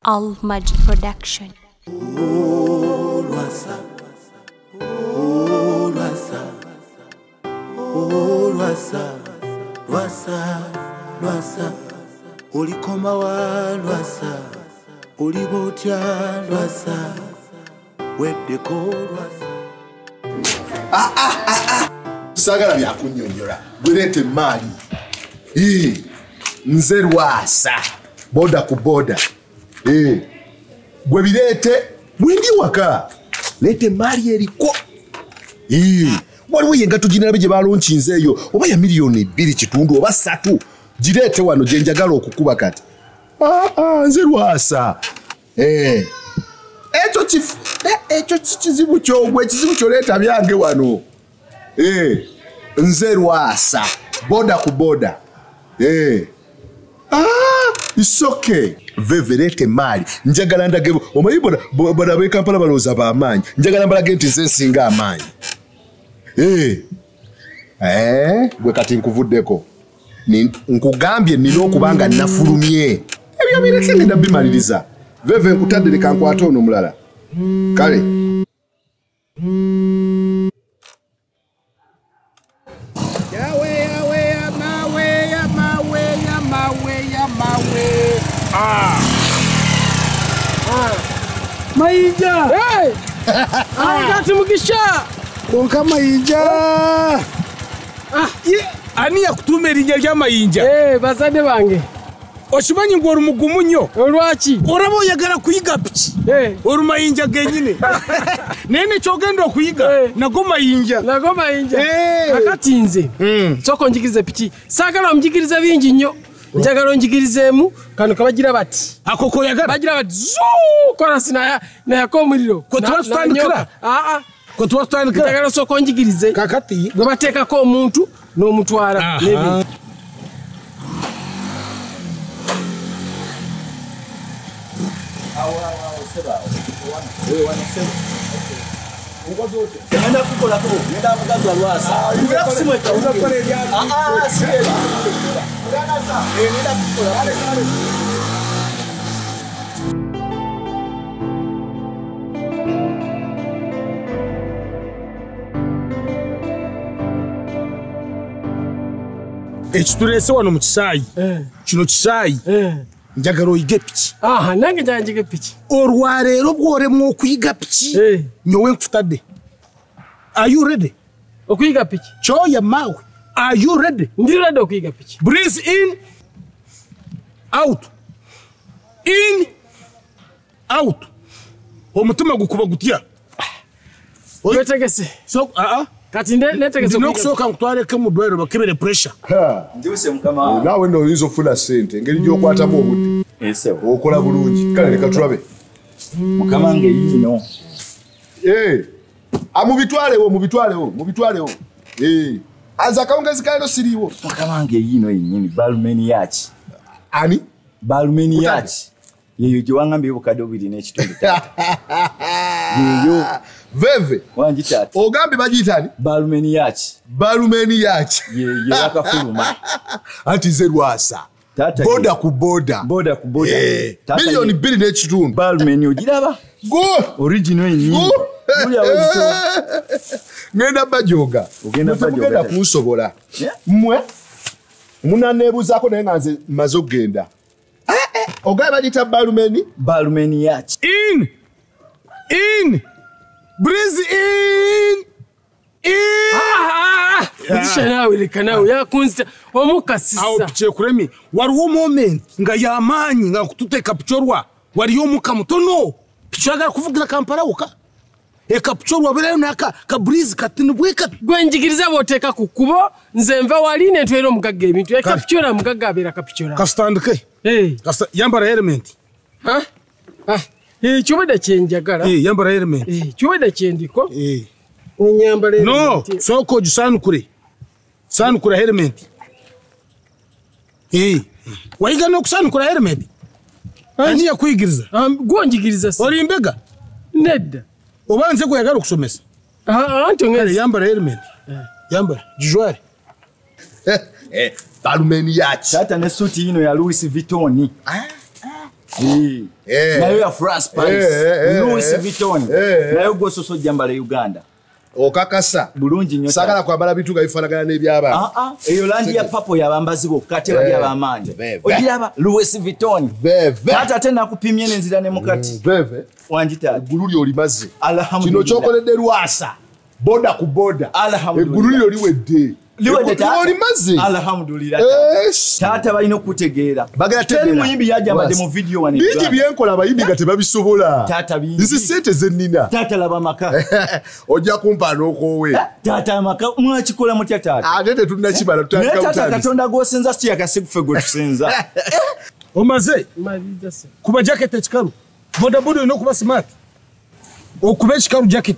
Magic Production. Oh, Lwasa. Oh, Lwasa. Oh, Lwasa. Lwasa, Lwasa. Ulikoma wa Lwasa. Ulibotya Lwasa. Weddeko Lwasa. Sagala byakunyonyola. Gwirete mali. Nze Lwasa. Boda ku boda. Gwe birete mwindi waka. Lete mali eriko. Waliwo yenga tujinirabe gye balonkinze eyo oba ya miliyoni 2 kitundu oba 3 girete wano gye njagala okukuba kati. Nze Lwasa. Ekyo kizibu kyogwe ekizibu kyoleeta byange wano. Nze Lwasa. Boda ku boda. It's okay. Veverete mali. Njagala ndage omayiboda boda be Kampala baloza ba amanyi. Njagala mbalage nti nze singa amanyi. Gwe kati nkuvuddeko. Nkugambye nina okubanga nafulumye. Ebyo bireke ngenda bimaliriza. Veve nkutadde kankwata ono mulala. Kale. Mayinja! Hey! Ati mugisha! Bonka Mayinja! Ani yakutuma erinnya lya Mayinja? Bazadde bange. Oshimanyi ng'oli mugumu nnyo. Olwaki? Oraba oyagala kuyiga piki. Oli Mayinja gennyini. Nene kyogenda okuyiga. Nago Mayinja. Nago Mayinja. Akati nze. Soko njigirize piki. Saagala omujigirize bingi nnyo. Njagala onjigirizeemu kano kabagira bati. Ako koyagala? Bagira bati. Zuu! Kola sina yako omuliro. Ko twatandikira? Ko twatandikira? Njagala soko onjigirize. Kakati? Gwe bateekako omuntu n'omutwala. N'ebintu. Nenda kukola ko, nenda mugazi wa Lwasa. Nenda kusimwe cha unakole lya. Sibela. Nenda sa. Nenda kukola. Ale. Ekitulese wano mu kisaayi. Kino kisaayi. Njagala oyige piki. Nange njagala njige piki. Olwaleero bw'olemwa okuyiga piki. Nyowe nkutadde. Are you ready? Okuyiga piki. Choya mawe. Are you ready? Ndi ready okuyiga piki. Breathe in. Out. In. Out. Omutima gukuba gutya. Wetegese. So, Kati netegese. Ndino kusooka nkutwaleko mu ddwaliro bakebere pressure. Ndiwuse mukama. Nawe nno oyinza ofuna ssente engeri gy'okwatamu obudde. Okola bulungi. Kale leka tulabe. Mukama nge yino. Mubitwalewo. Aza kawungezi kalero siriwo. Mukama nge yino yennyini balumeni yachi. Ani? Balumeni yachi. Yeyo gye bukadde obiri n'ekitundu. Yeyo. Veve. Wanjitati. Ogambe bagiyitani? Balumeni yachi. Yeyo yakafuluma. Anti nze Lwasa. Boda ku boda. Miliyoni 2 n'ekitundu. Balumeni ogiraba? Original yennyini. Ngenda bajoga. Ogenda kunsobola. Mmwe munaneebuzaako naye nga nze mmaze okugenda. Ogaye bagiyita balumeni yachi. In. Breathe in. Nawe leka nawe yakunzita omukasisa. Awo piche kuremi. Waliwo moment nga y'amaanyi nga kututeeka pichorwa. Waliyo omuka mutono. Pichagala kuvugira Kampala woka. Ekapichorwa berayo naka breeze katini bweka. Gwe njigiriza bw'oteeka ku kkubo nze nva wali ne ntwera omugagga ebintu. Ekapichora omugagga abeera kapichora. Kasitandike. Yambala helmet. Kyobadde kyenjagala. Yambala helmet. Kyobadde kyendiko. Nyambala helmet. No, soko gisanukure. Sanukura helmet. Wayiga n'okusanukura helmet. Ani yakuyigiriza? Gwonjigiriza si. Oli mbega? Nedda. Obanze kuyagala okusomesa. Anti ngezi. Yambala helmet. Yambala jijware. Balumeni yachi. Tata ne suti ino ya Louis Vuitton. nayo ya Frost Spice Louis Vuitton nayo gososo jambala Uganda okakasa bulungi nnyo sagala kwambala bitu gabifanagana n'ebyaba eyo langi ya papo yabambazi bokka tebali abamanyi ogiraba Louis Vuitton ate ate nakupimye n'enzira ne mukati wanjita eggulu olimaze alhamdulillah kino kyokoledde Lwasa boda ku boda alhamdulillah eggulu liwedde olimaze alhamdulillah tata balina okutegeera bagala muyimbi yajambadde mu video wano bingi byenkola abayimbi nga tebabisobola tata bingi nzi sente zennina tata laba maka ojja kumpa n'okoowe tata maka mwakikola mutya tata ate tetunnakibala tutandika tata katonda gwosenza si yakasikufe gwe tusenza omaze kuba jacket ekikalu bodaboda olina okuba smart okuba ekikalu jacket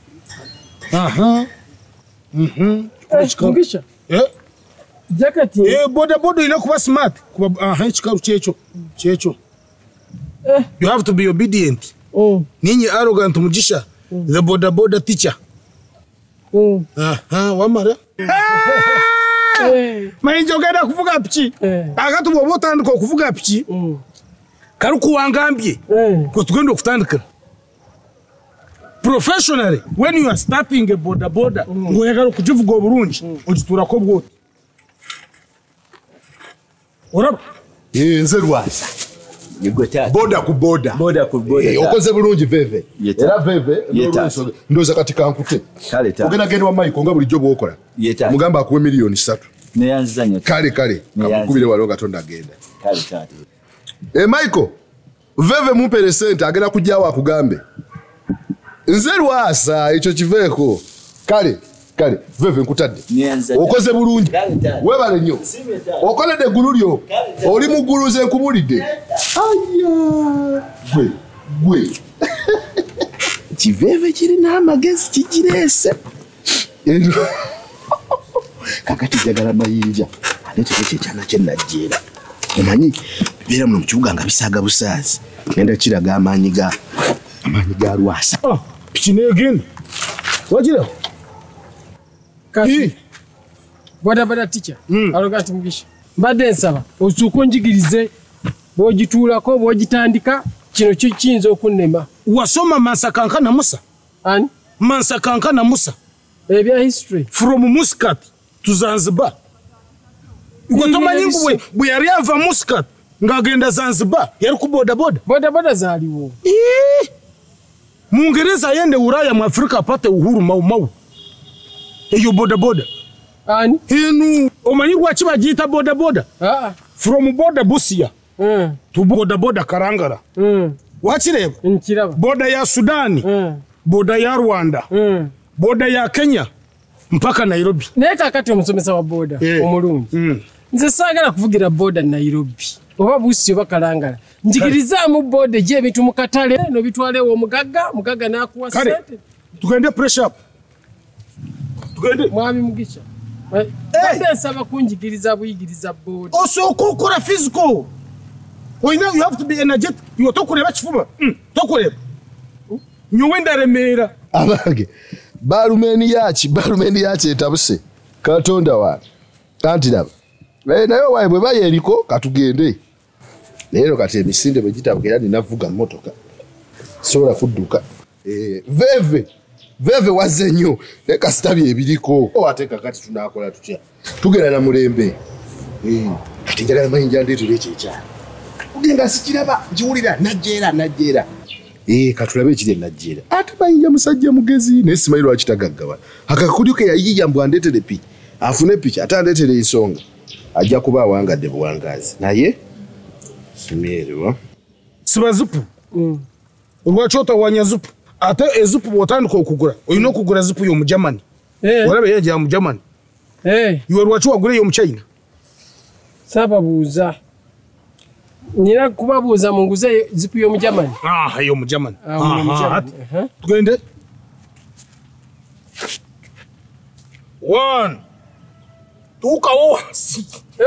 Mugisha. Jacket. Bodaboda olina kuba smart kuba ekikalu kyekyo you have to be obedient ninyi arrogant Mugisha the bodaboda teacher wamara mayinja ogenda kuvuga piki akati bwoba otandika okuvuga piki kali kuwangambye kwe tugenda okutandikira professionally when you are starting a bodaboda ngoyagala okugivuga obulungi ogituurako bwoti oraba nze Lwasa boda ku boda okoze bulungi veve era veve ndoza kati kankute ogenda genda wa Michael nga bulijjo bwokola mugamba akuwe million 3 neyanzanya kale kamukubire walo Katonda agenda Michael veve mumpere sente agenda kujjawo akugambe nze Lwasa ekyo kiveeko kale veve nkutadde okoze bulungi webale nnyo okoledde eggulu lyo oli mugguluze nkubulidde gwe kiveeve kirina amagezi kigireese kakati jagala mayinja ate tekyekyana kyenajjeera omanyi bibeera muno mu kibuga nga bisaaga busaazi genda kiraga amaanyi ga Lwasa piki neegenda wagiraho bodaboda teacher alogati Mugisha mbadde nsaba osooka onjigirize bw'ogituulako bw'ogitandika kino kiyinza okunnema wasoma Mansakanka Musa ani Mansakanka Musa ebya history from Muscat to Zanzibar tomanyi ngu bwe yali ava Muscat ng'agenda Zanzibar yali ku bodaboda zaaliwo Mungereza yende Ulaya mu Afrika apate uhuru mau eyo bodaboda ani inu omanyi lwaki bagiyita bodaboda from boda Busia to bodaboda Karangara wakireba nkiraba boda ya Sudani boda ya Rwanda boda ya Kenya mpaka Nairobi naye kakati omusomesa wa boda omulungi nze saagala kuvugira boda Nairobi oba Busia oba Karangara njigirizamu boda gy'ebintu mu katale no bitwalewo omugagga n'akuwa sente tugende pressure up tugende mwami Mugisha nsaba kunjigiriza buyigiriza boda osooka okola physical you have to be energetic you tokuleba kifuba tokuleba nyowenda Remera abange balumeni yaki etabuse Katonda wa kanti laba nayo waye bwe bayeriko katugende leero kati emisinde bwe gitabuka era ninavuga motoka sobola kudduka veve wazze nnyo naye kasitabi ebiriko ate kakati tunaakola tutya tugenda na mulembe kati njagala mayinja ndeetera ekyo ekyalo ugenda sikiraba nkiwulira najjeera katulabe ekiri najjeera ate mayinja musajja mugezi naye simanyi lwaki tagaggawa akakudyo ke yayiya mbu andeetere piki afune piki ate andeetere ensonga ajja kuba awangadde buwangazi naye simyerewa siba zupu olwaki otawanya zupu ate ezupu bw'otandika okugula olina okugula zupu y'omujamani olaba yenja ya mujamani iwe lwaki wagula ey'omuchina sababuuza nina kubabuuza munguze zipu y'omujamani ey'omujamani tugende 1 tuukawo wansi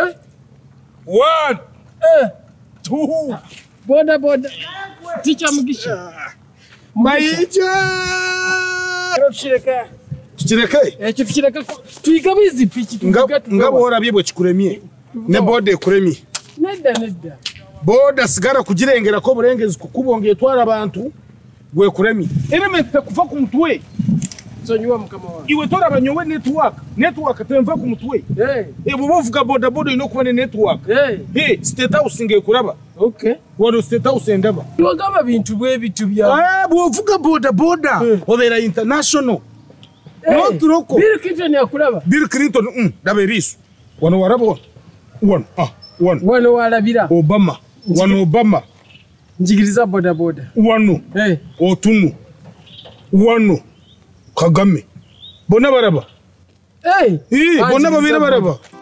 1 2 boda teacher Mugisha mayinja tukireke ekyo tukireke tuyigabizi piki nga bw'olabye bwe kikuremye ne boda ekuremye nedda boda sigara kugirengera ko burengezi kukubongeye twara abantu gwe kuremi element kuva ku mutwe sonywa mukama wange iwe tora abanyowe network temva ku mutwe bo bovuga boda ino kubone network state house nge kuraba okay wano state house ndaba wagaba bintu bwe bitu bya bovuga boda obera international no troko Bill Clinton yakuraba Bill Clinton daba erisu wano warabo wano walabira Obama wano Obama njigiriza boda wano otunu wano Kagame bona baraba bona babira baraba